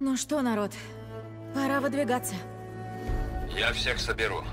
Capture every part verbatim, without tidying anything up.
Ну что, народ, пора выдвигаться. Я всех соберу.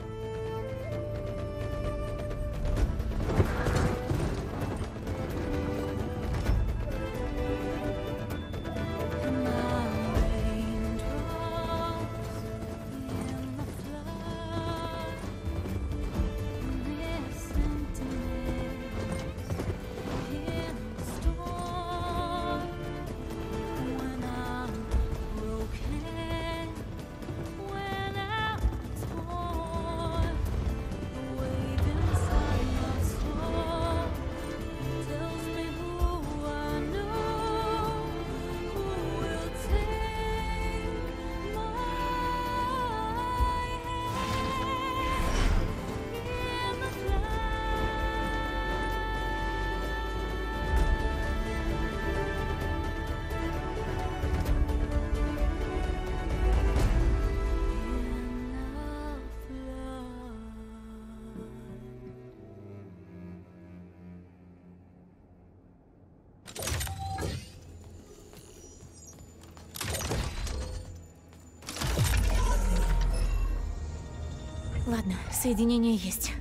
Ладно, соединение есть.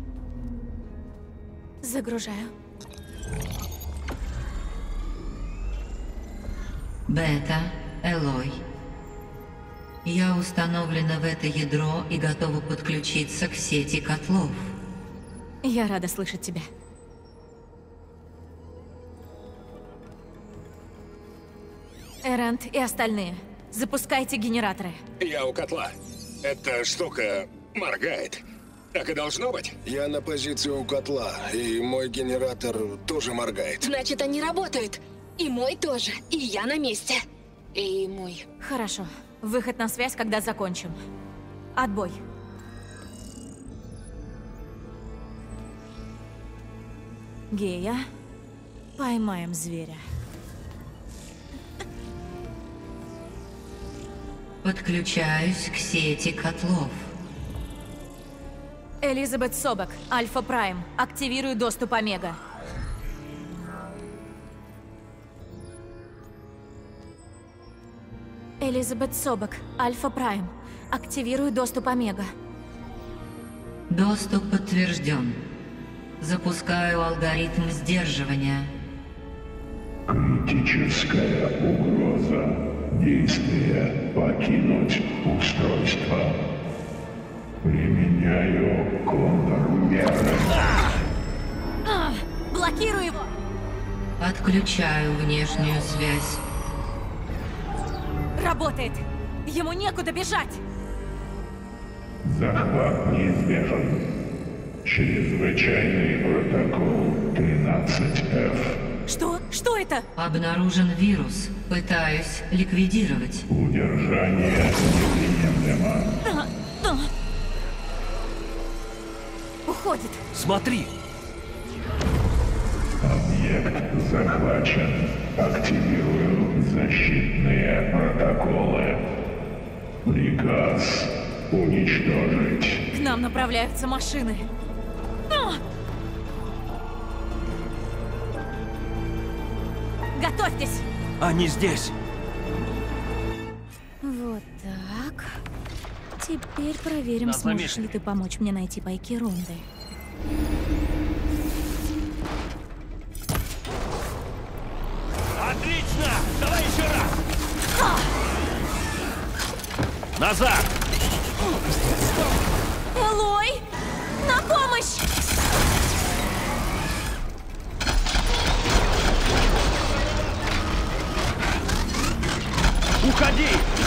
Загружаю. Бета, Элой. Я установлена в это ядро и готова подключиться к сети котлов. Я рада слышать тебя. Эрент и остальные, запускайте генераторы. Я у котла. Эта штука моргает. Так и должно быть. Я на позиции у котла, и мой генератор тоже моргает. Значит, они работают. И мой тоже. И я на месте. И мой. Хорошо. Выход на связь, когда закончим. Отбой. Гея, поймаем зверя. Подключаюсь к сети котлов. Элизабет Собак, Альфа Прайм. Активирую доступ Омега. Элизабет Собак, Альфа Прайм. Активирую доступ Омега. Доступ подтвержден. Запускаю алгоритм сдерживания. Критическая угроза. Действие «Покинуть устройство». Применяю контрмеры. А, блокирую его! Отключаю внешнюю связь. Работает! Ему некуда бежать! Захват неизбежен. Чрезвычайный протокол тринадцать эф. Что? Что это? Обнаружен вирус. Пытаюсь ликвидировать. Удержание неприемлемо. А, а. Уходит. Смотри! Объект захвачен. Активирую защитные протоколы. Приказ уничтожить. К нам направляются машины. А! Готовьтесь! Они здесь! Вот так. Теперь проверим, Нас сможешь заметили. ли ты помочь мне найти пайки Рунды. Отлично! Давай еще раз! Назад! Элой! На помощь! Уходи!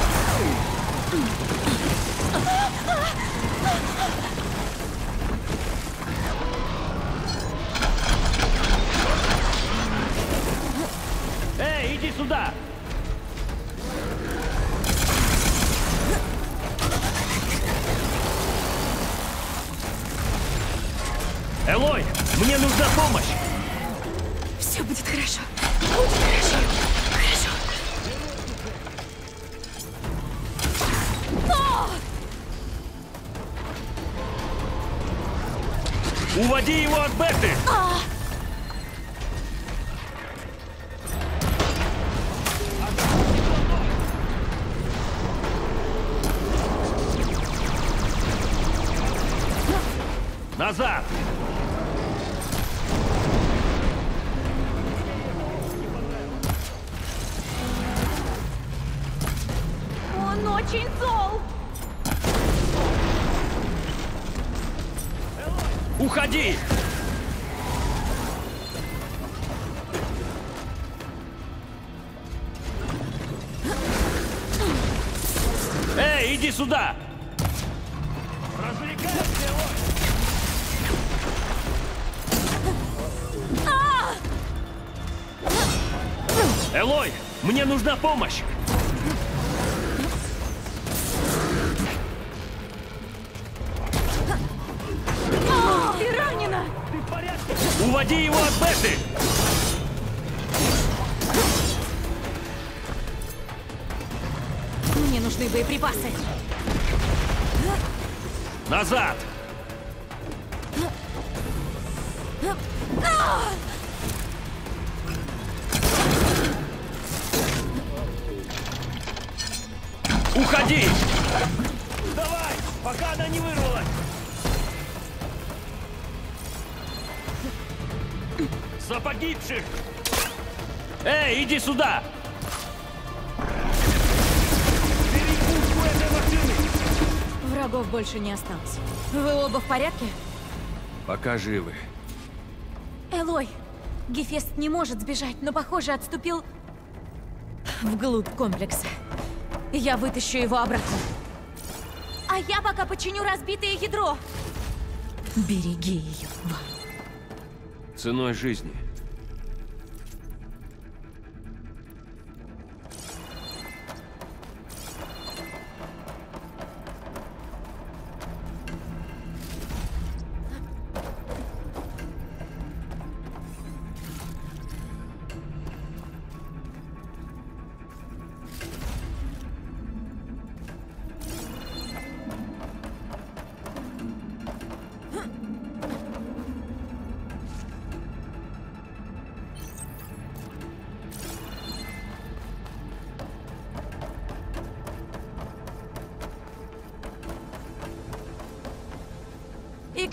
Эй, иди сюда! Элой, мне нужна помощь! Все будет хорошо. Будет хорошо. Хорошо. О! Уводи его от Беты! А! Назад! Он очень зол! Уходи! Эй, иди сюда! Развлекайся, Элой! Элой, мне нужна помощь! Ты ранена! Ты в порядке? Уводи его от Беты! Мне нужны боеприпасы. Назад! Уходи! Давай, пока она не вырвалась! За погибших! Эй, иди сюда! Перепутку этой машины! Врагов больше не осталось. Вы оба в порядке? Пока живы. Элой, Гефест не может сбежать, но, похоже, отступил вглубь комплекса. Я вытащу его обратно. А я пока починю разбитое ядро. Береги ее, Ван. Ценой жизни. И...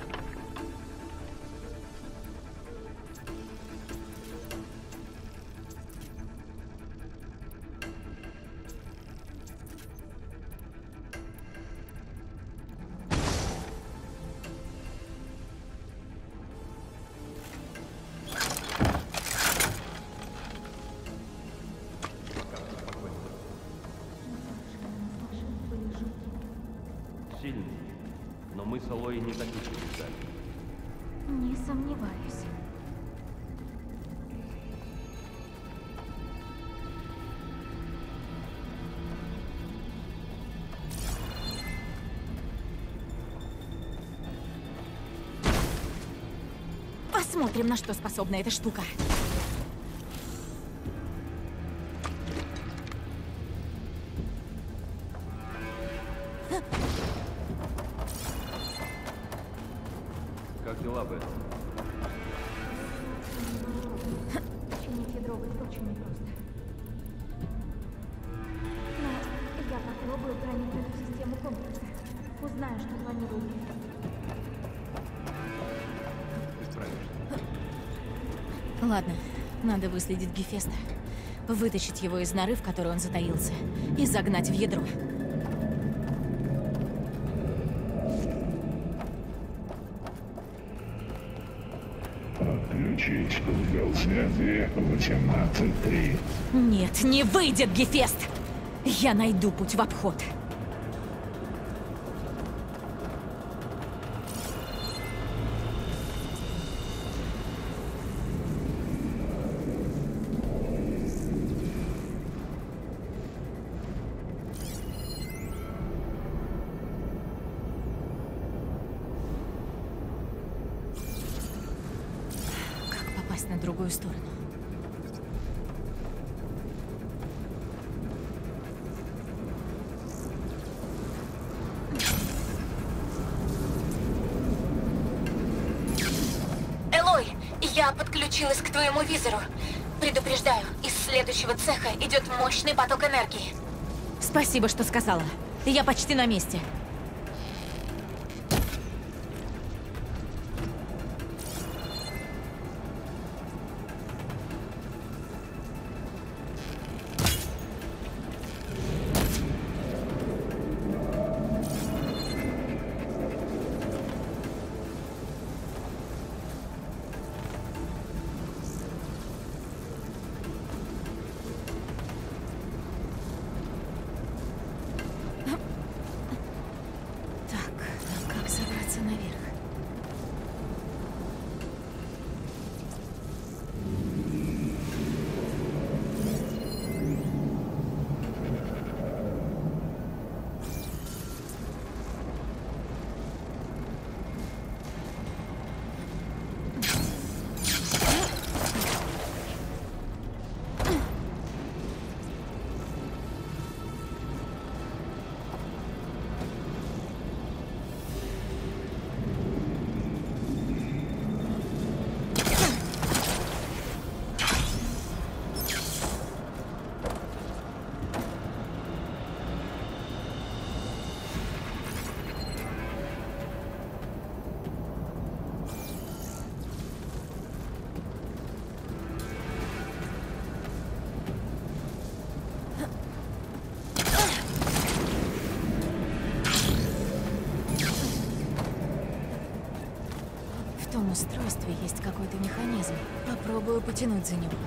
Сильный. Но мы с Элой не таких ждали. Не сомневаюсь. Посмотрим, на что способна эта штука. Как дела, Бет? Чинить ядро будет очень непросто. Но я попробую проникнуть в систему комплекса. Узнаю, что планирую. Ты справишься. Ладно, надо выследить Гефеста, вытащить его из норы, в которой он затаился, и загнать в ядро. Отключить узел связи восемнадцать три. Нет, не выйдет, Гефест! Я найду путь в обход. Как попасть на другую сторону? Элой, я подключилась к твоему визору. Предупреждаю, из следующего цеха идет мощный поток энергии. Спасибо, что сказала. Я почти на месте. этом устройстве есть какой-то механизм. Попробую потянуть за него.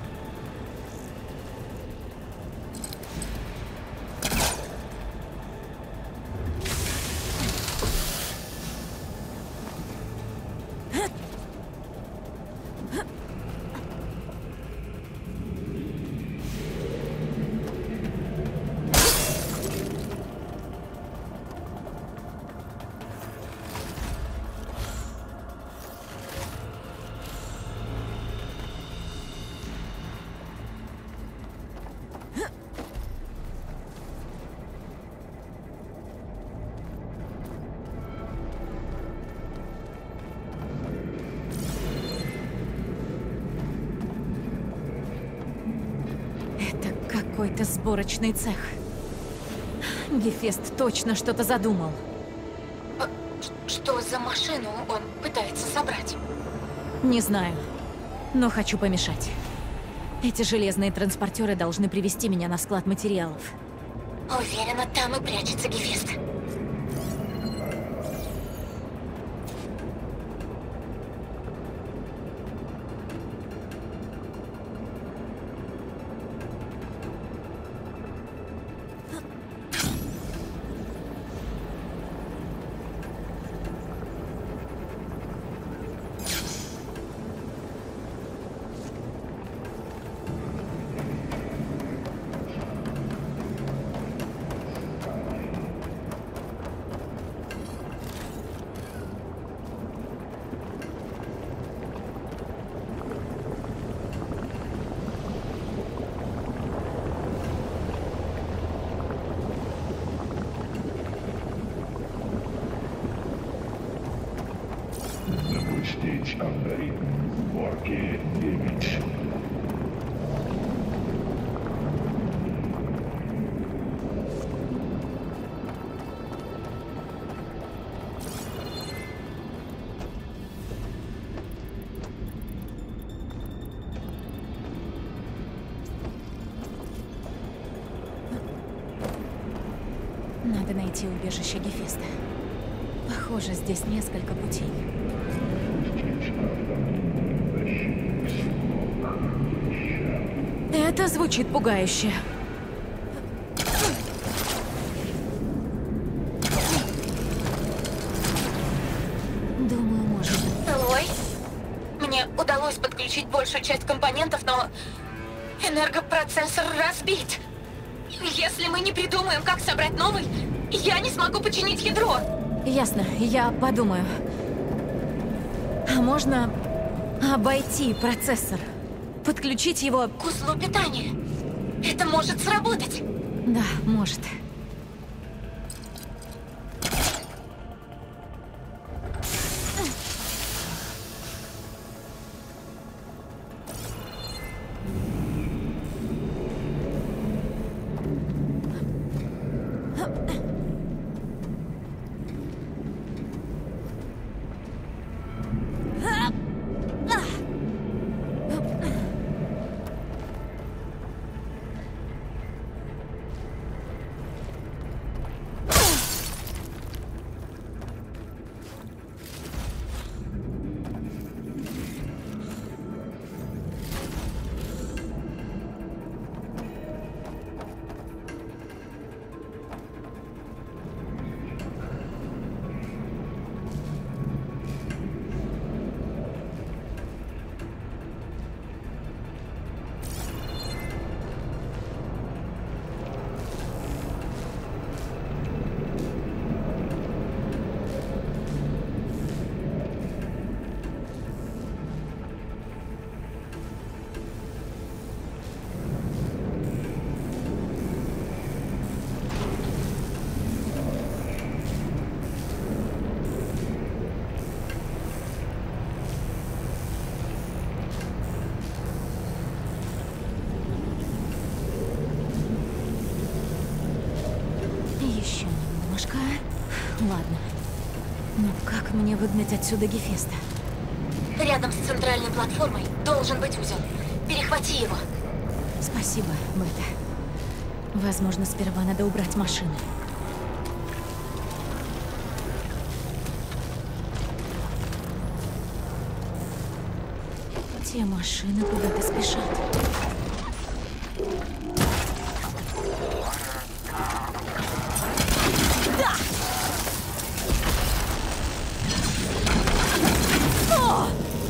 Какой-то сборочный цех. Гефест точно что-то задумал. А, что за машину он пытается собрать? Не знаю, но хочу помешать. Эти железные транспортеры должны привести меня на склад материалов. Уверена, там и прячется Гефест. Запустить алгоритм сборки девять. Надо найти убежище Гефеста. Похоже, здесь несколько путей. Это звучит пугающе. Думаю, можно. Элой, мне удалось подключить большую часть компонентов, но энергопроцессор разбит. Если мы не придумаем, как собрать новый, я не смогу починить ядро. Ясно, я подумаю. А можно обойти процессор? Подключить его... К узлу питания. Это может сработать. Да, может. Еще немножко. Ладно. Но как мне выгнать отсюда Гефеста? Рядом с центральной платформой должен быть узел. Перехвати его. Спасибо, Бета. Возможно, сперва надо убрать машины. Все машины куда-то спешат. Да! О!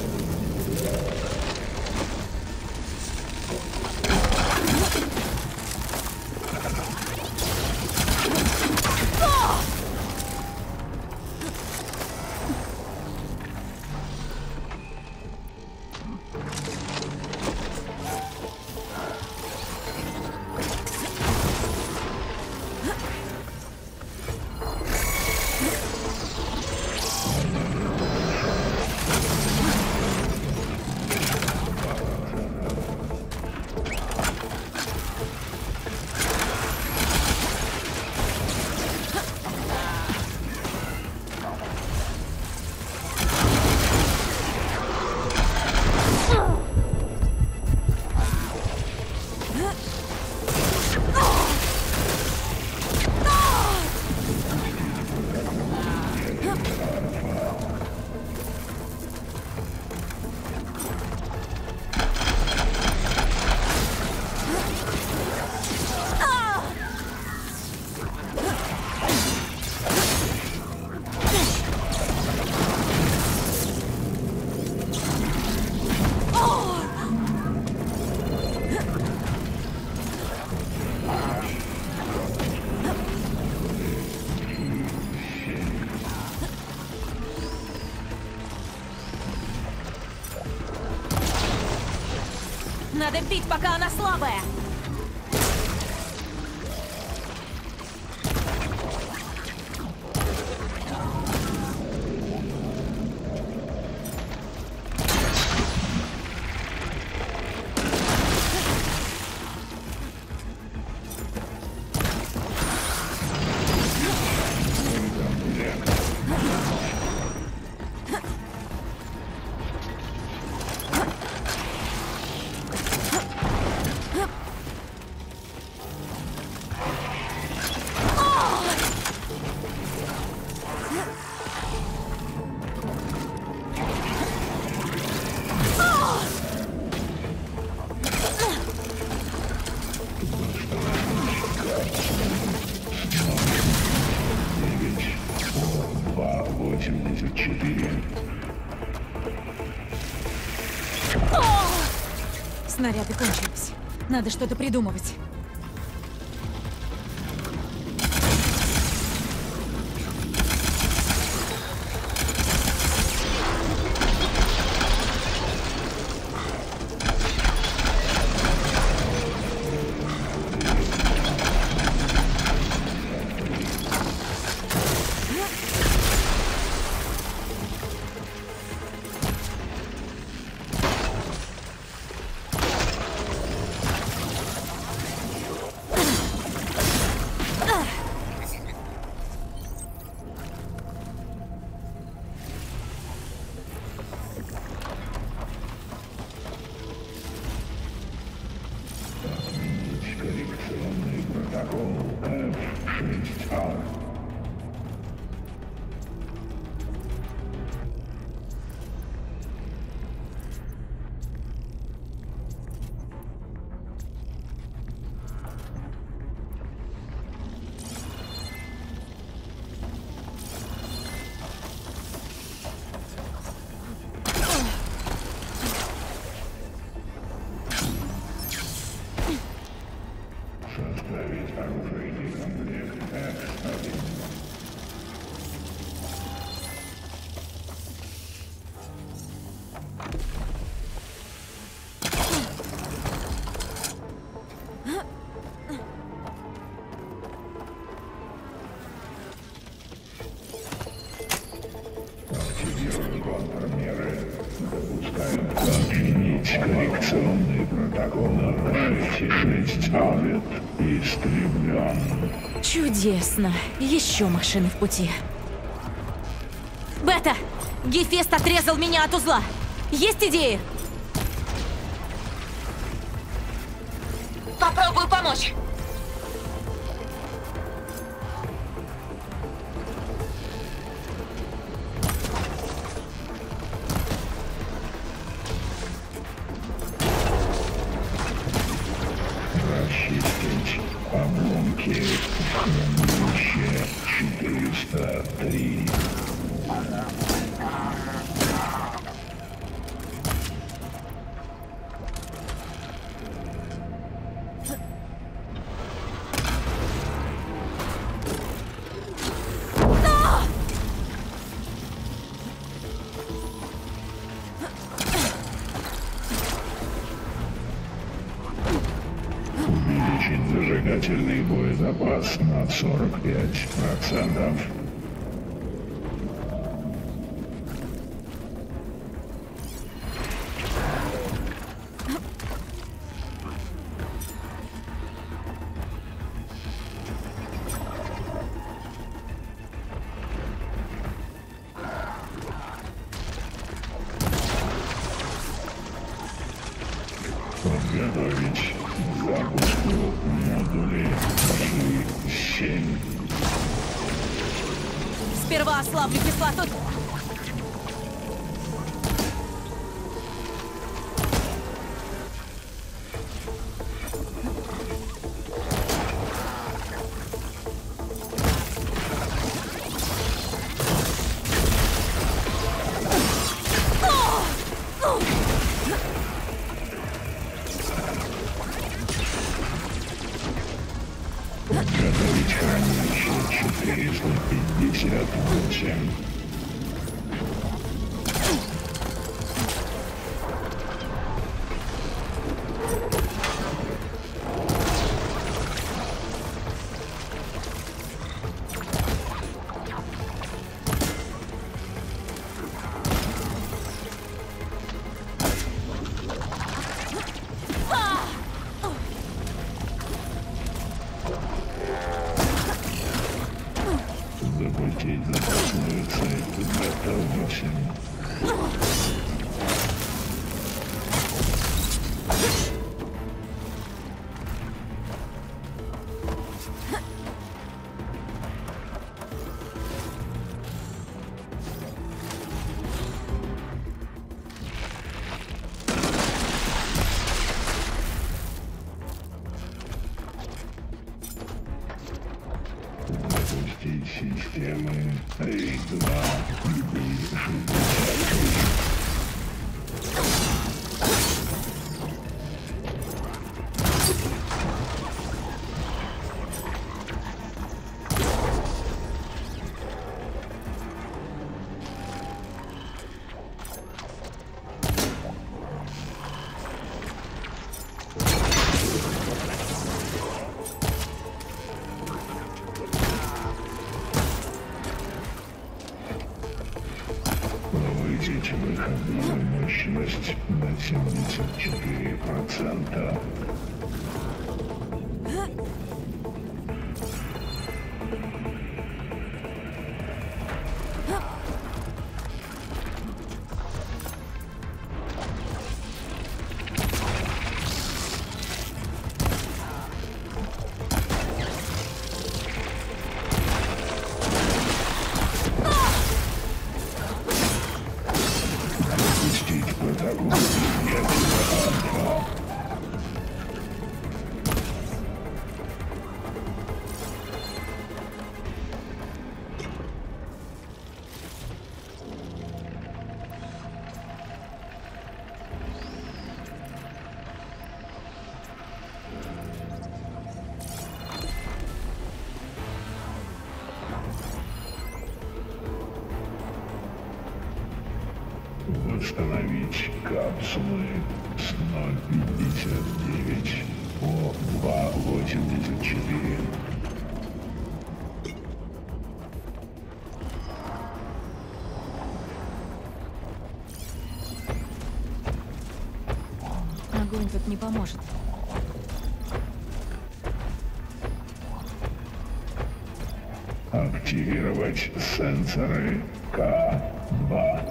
Надо бить, пока она слабая! восемьдесят четыре. Снаряды кончились. Надо что-то придумывать. Коррекционный протокол эф шесть а. Составить оружейный комплект экс один. Активируем контрмеры. Допускаем отменить коррекционный протокол эф шесть а. Истреблен. Чудесно. Еще машины в пути. Бета! Гефест отрезал меня от узла. Есть идеи? Попробую помочь. Хранилище четыреста три. Увеличить зажигательный боезапас на сорок пять процентов. Подготовить к запуску модулей джи семь. Сперва ослаблю кислоту. Подготовить хранилище четыреста пятьдесят восемь. Запустить запасную цель. Готовься. Запустить системы Эй два Би шестьдесят три. Повысить выходную мощность на семьдесят четыре процента. Запустить протокол принятия Альфа. Восстановить капсулы с ноль пятьдесят девять по два восемьдесят четыре. Огонь тут не поможет. Активировать сенсоры К два.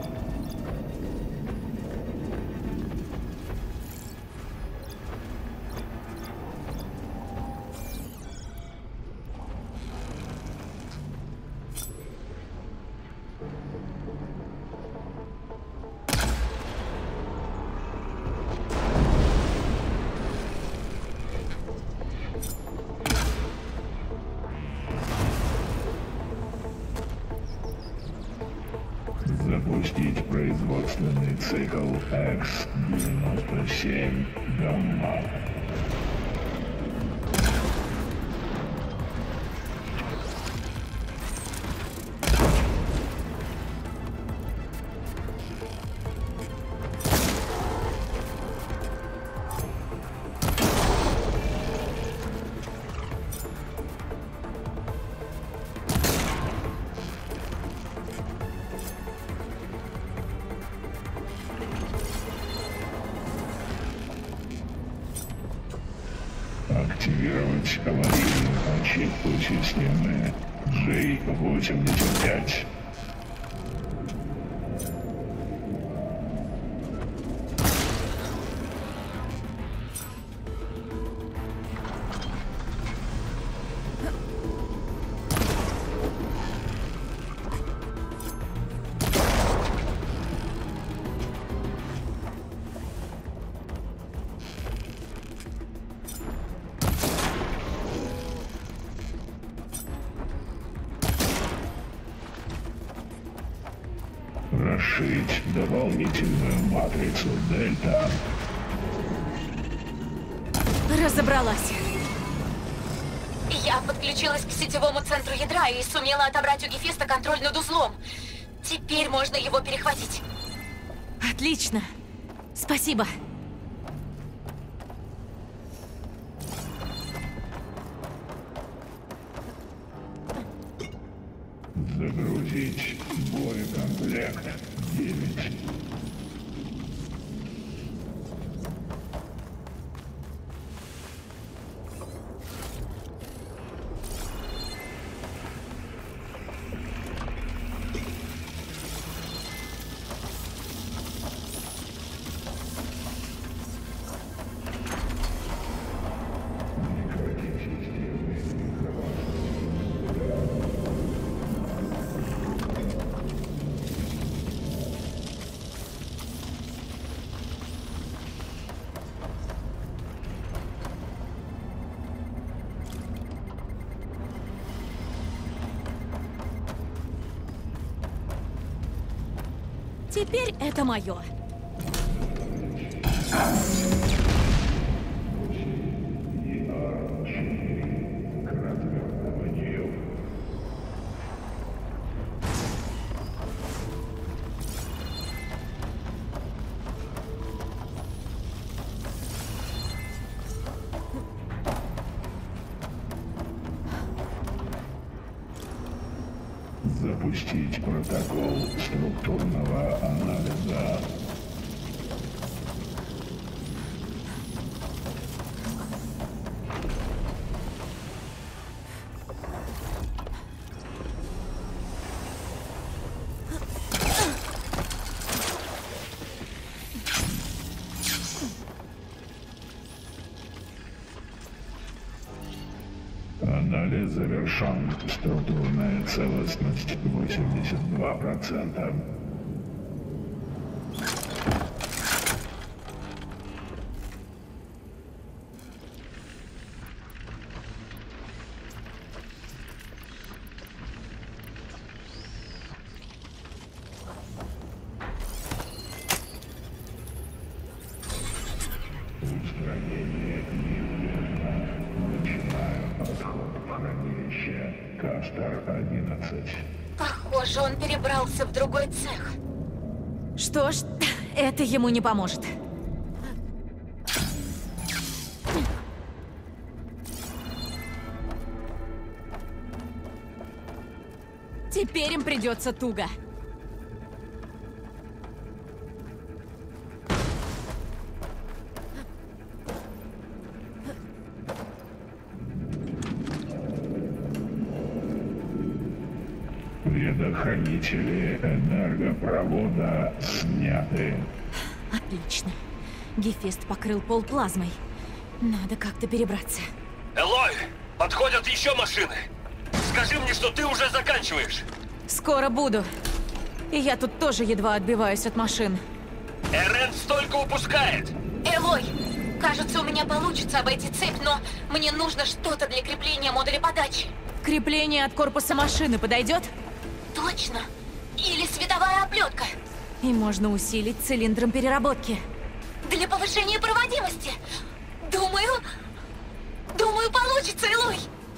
Запустить производственный цикл Икс девяносто семь Гамма. Активировать аварийную ачивку системы Джей восемьдесят пять. Расширить дополнительную матрицу Дельта. Разобралась. Я подключилась к сетевому центру ядра и сумела отобрать у Гефеста контроль над узлом. Теперь можно его перехватить. Отлично. Спасибо. Загрузить боекомплект девять. Теперь это мое. Запустить протокол структурного анализа. Анализ завершен. Структурная целостность восемьдесят два процента. Устранение неизбежно. Начинаю отход в хранилище Кастер одиннадцать. Похоже, он перебрался в другой цех. Что ж, это ему не поможет. Теперь им придется туго. Предохранители энергопровода сняты. Отлично. Гефест покрыл пол плазмой. Надо как-то перебраться. Элой, подходят еще машины. Скажи мне, что ты уже заканчиваешь. Скоро буду. И я тут тоже едва отбиваюсь от машин. Эрен столько упускает. Элой, кажется, у меня получится обойти цепь, но мне нужно что-то для крепления модуля подачи. Крепление от корпуса машины подойдет? Точно. Или световая оплетка. И можно усилить цилиндром переработки. Для повышения проводимости. Думаю... Думаю, получится, Элой.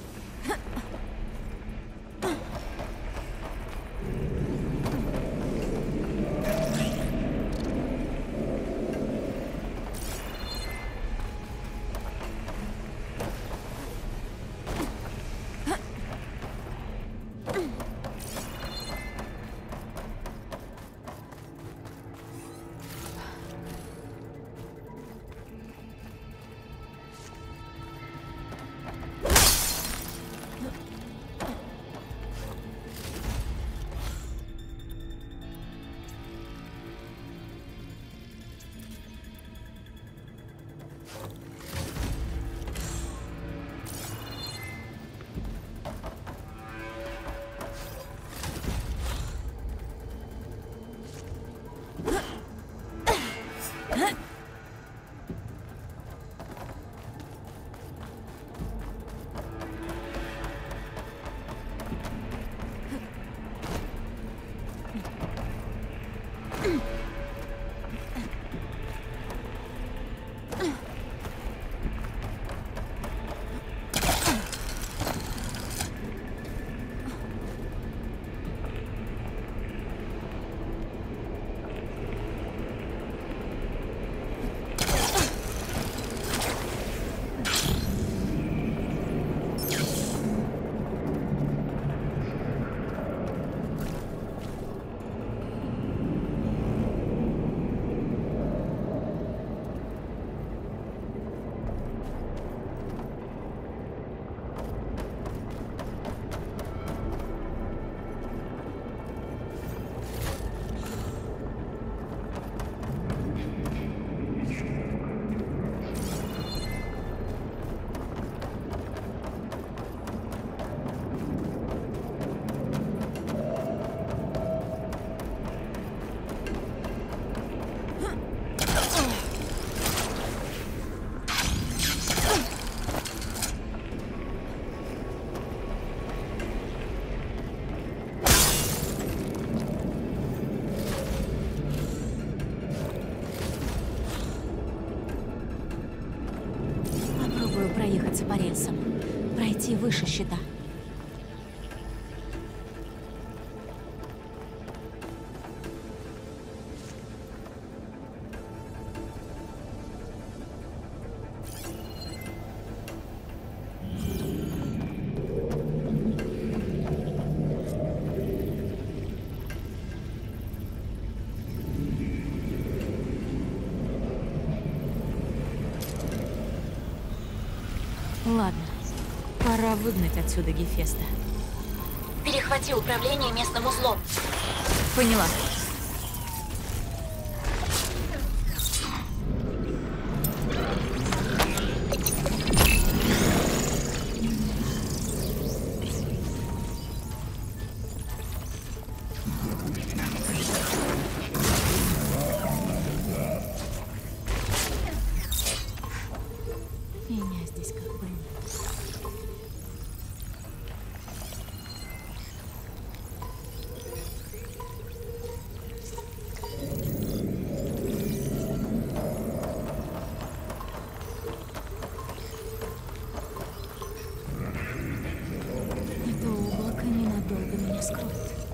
Проехаться по рельсам. Пройти выше щита. Ладно, пора выгнать отсюда Гефеста. Перехвати управление местным узлом. Поняла. Меня здесь как бы нет. Это облако ненадолго меня скроет.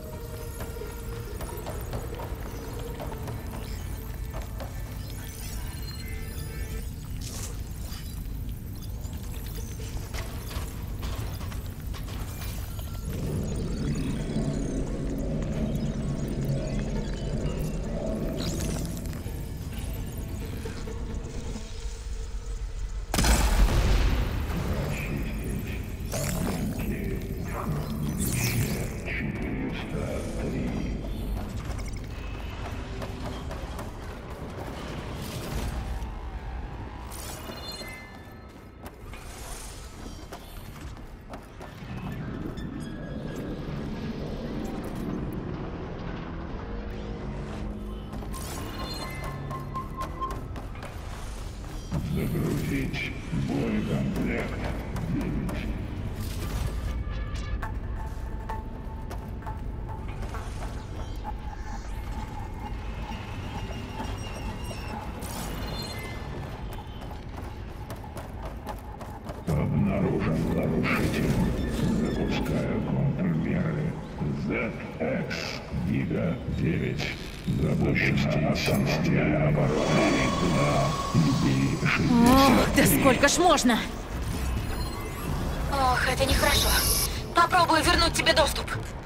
Загрузить боекомплект девять. Омега девять. Запустить систему обороны два и Ох, шестьдесят да три. сколько ж можно? Ох, это нехорошо. Попробую вернуть тебе доступ.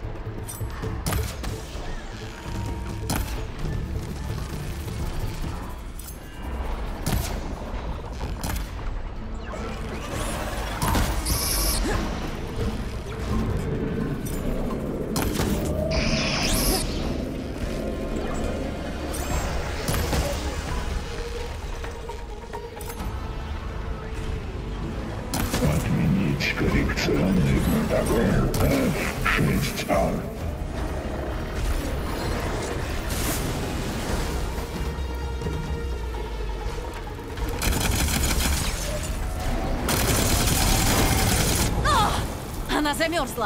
Отменить коррекционный протокол эф шесть ар. Она замерзла.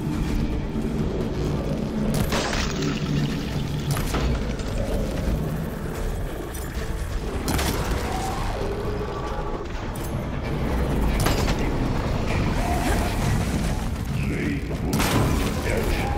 джей восемьдесят пять.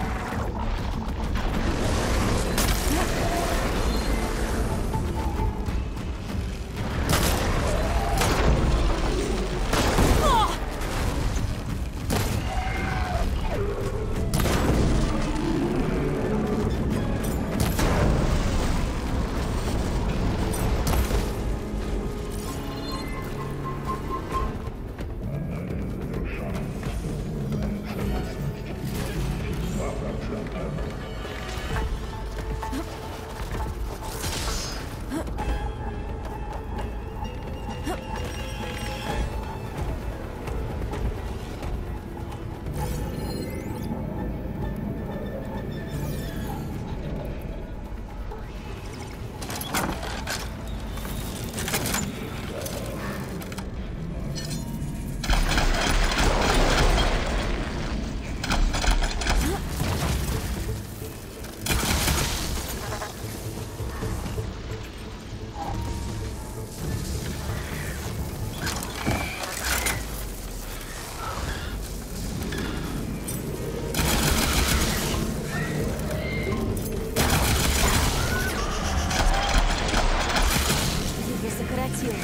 Я сократилась.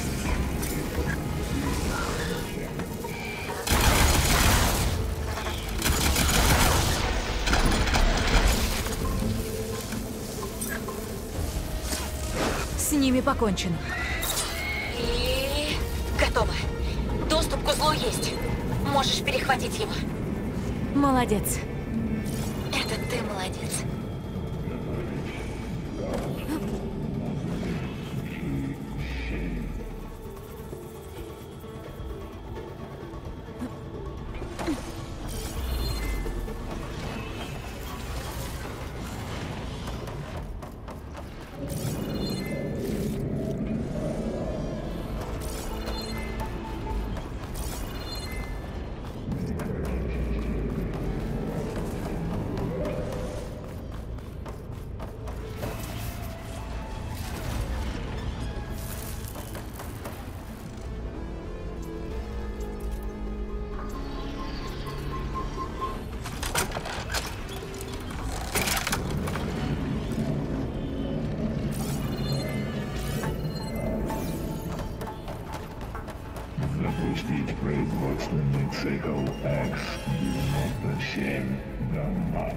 С ними покончено. И... готово. Доступ к узлу есть. Можешь перехватить его. Молодец. Это ты молодец. Запустить производственный цикл икс девяносто семь гамма.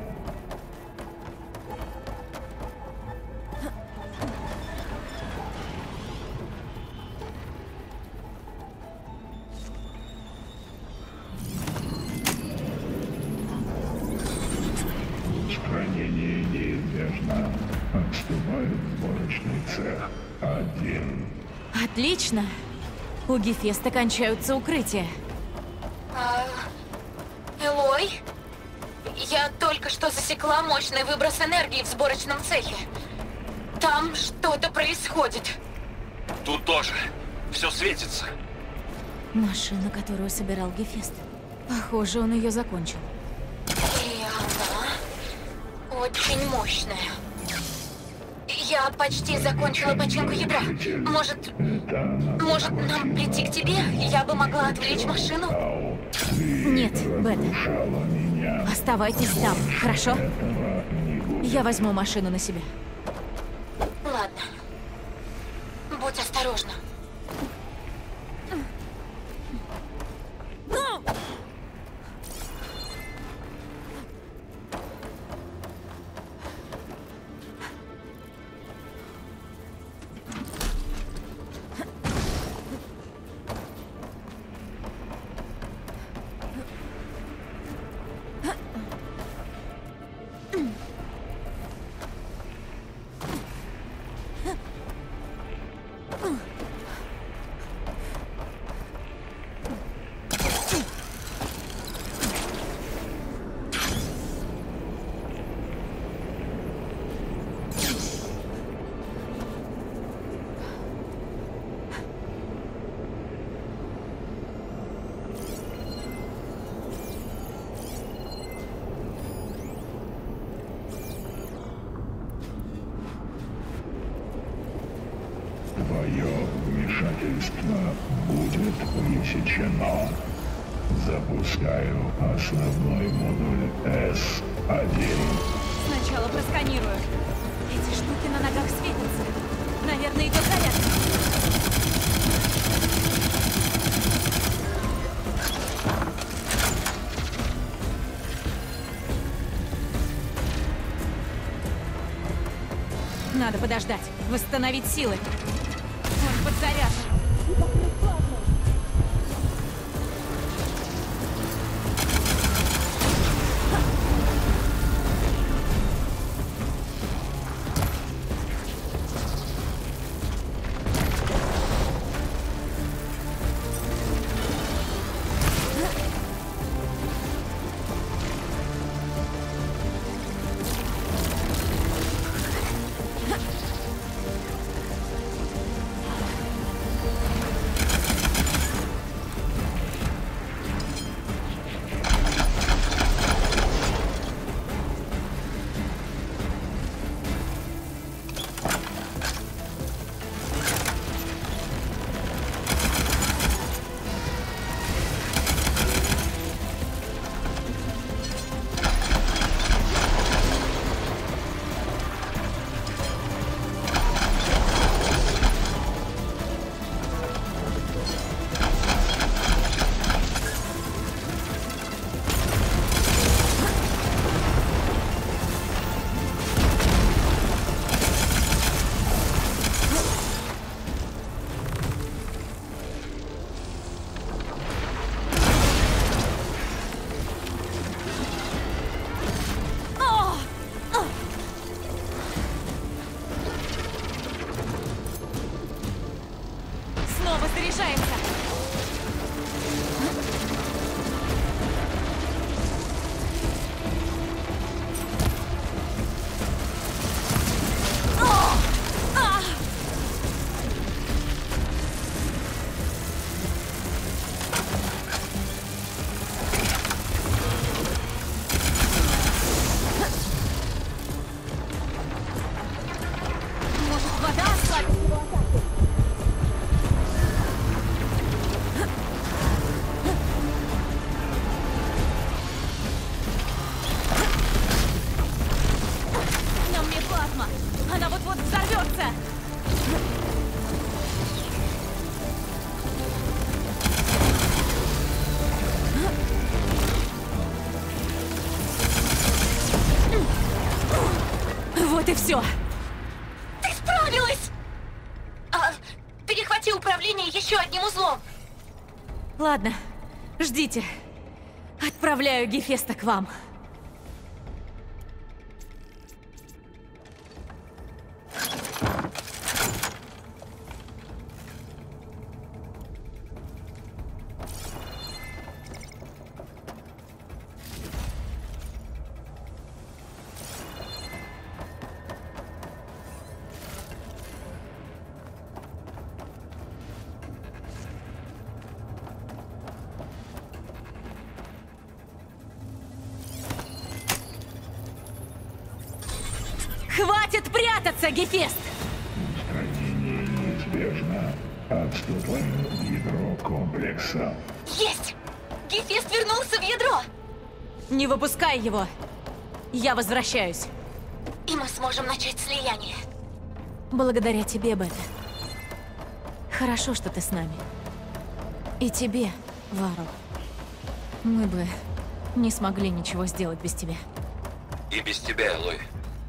Хранение неизбежно. Отступает сборочный цех один. Отлично. У Гефеста кончаются укрытия. А, Элой? Я только что засекла мощный выброс энергии в сборочном цехе. Там что-то происходит. Тут тоже. Все светится. Машина, которую собирал Гефест. Похоже, он ее закончил. И она очень мощная. Я почти закончила починку ядра. Может, может нам прийти к тебе? Я бы могла отвлечь машину? Нет, Бета. меня. Оставайтесь там, хорошо? Этого не будет. Я возьму машину на себя. Ладно. Будь осторожна. Твое вмешательство будет пресечено. Запускаю основной модуль эс один. Сначала просканирую. Эти штуки на ногах светятся. Наверное, идет зарядка. Надо подождать, восстановить силы. Он подзаряжен. Заряжается. Может, вода ослабит его атаку? На мне плазма! Она вот-вот взорвется! Вот и все! Ты справилась! А, перехвати управление еще одним узлом. Ладно, ждите. Отправляю Гефеста к вам. Хватит прятаться, Гефест! Устранение неизбежно. Отступаю в ядро комплекса. Есть! Гефест вернулся в ядро! Не выпускай его! Я возвращаюсь. И мы сможем начать слияние. Благодаря тебе, Бета. Хорошо, что ты с нами. И тебе, Вару. Мы бы не смогли ничего сделать без тебя. И без тебя, Элой.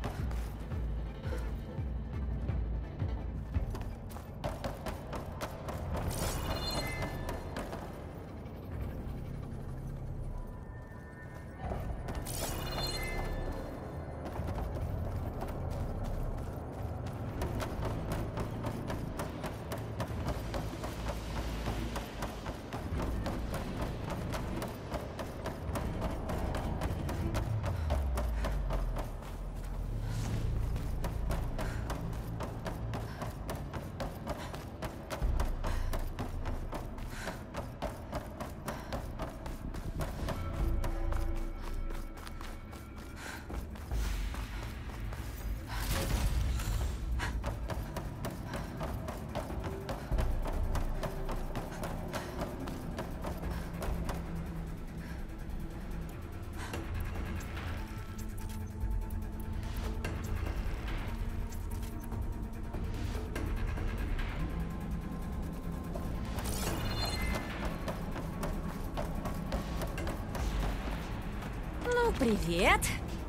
Ну, привет.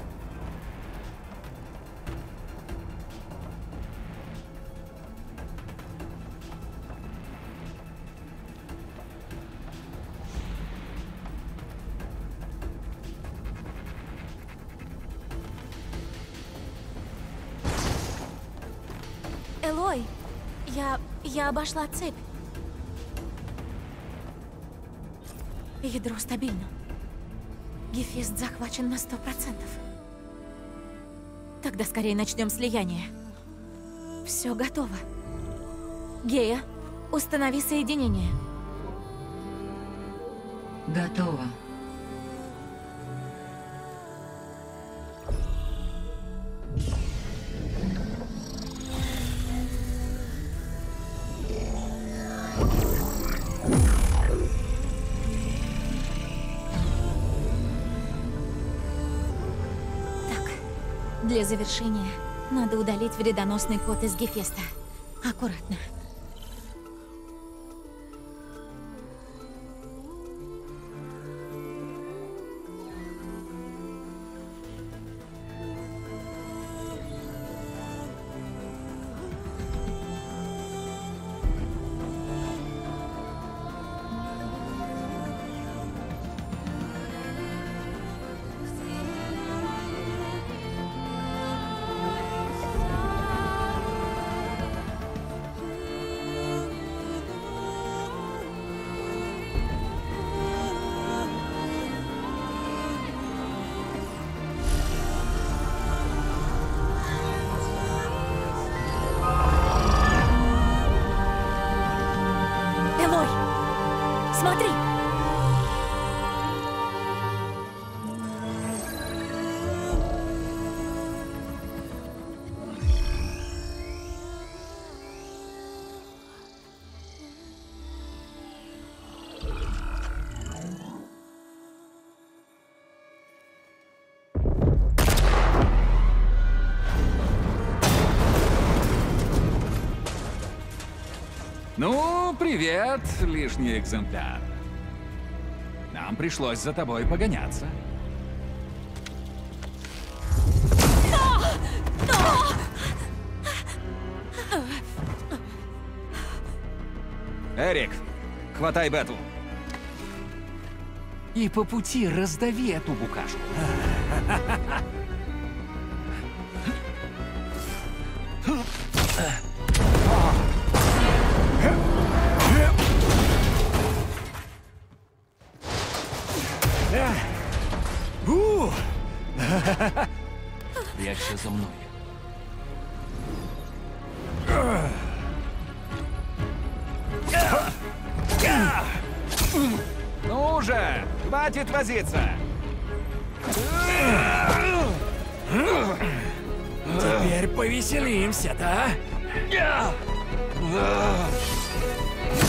Элой, я... я обошла цепь. Ядро стабильно. Гефест захвачен на сто процентов. Тогда скорее начнем слияние. Все готово. Гея, установи соединение. Готово. Для завершения надо удалить вредоносный код из Гефеста. Аккуратно. Смотри! Ну, привет, лишний экземпляр. Нам пришлось за тобой погоняться. Эрик, хватай Бету. И по пути раздави эту букашку. Прячься за мной. Ну уже, хватит возиться. Теперь повеселимся, да?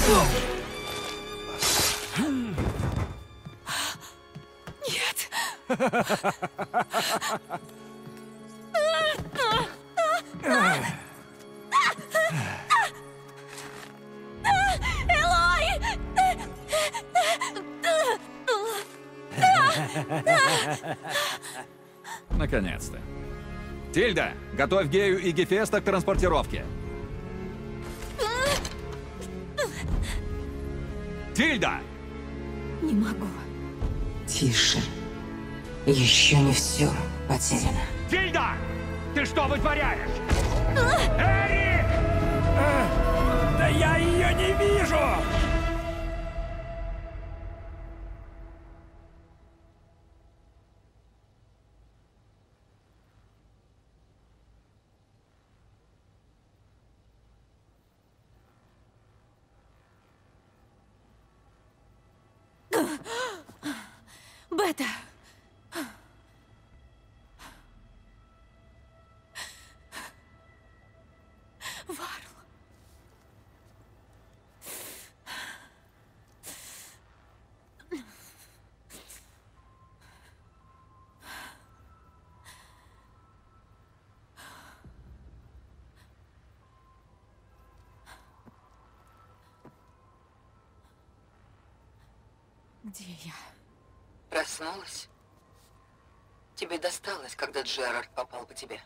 Нет. Элой! Наконец-то. Тильда, готовь Гею и Гефеста к транспортировке. Тильда! Не могу. Тише. Еще не все потеряно. Тильда! Ты что вытворяешь? Эрик! Да я ее не вижу! Бета! Варл. Где я? Проснулась? Тебе досталось, когда Джерард попал по тебе.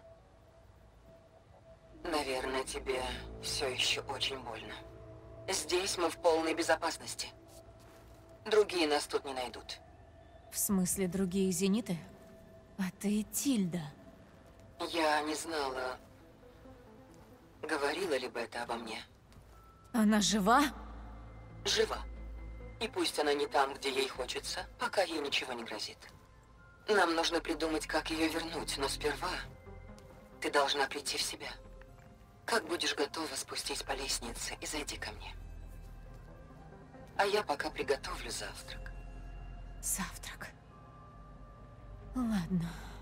Наверное, тебе все еще очень больно. Здесь мы в полной безопасности. Другие нас тут не найдут. В смысле, другие зениты? А ты Тильда. Я не знала, говорила ли Бета обо мне. Она жива? Жива. И пусть она не там, где ей хочется, пока ей ничего не грозит. Нам нужно придумать, как ее вернуть, но сперва ты должна прийти в себя. Как будешь готова, спустись по лестнице и зайди ко мне. А я пока приготовлю завтрак. Завтрак. Ладно.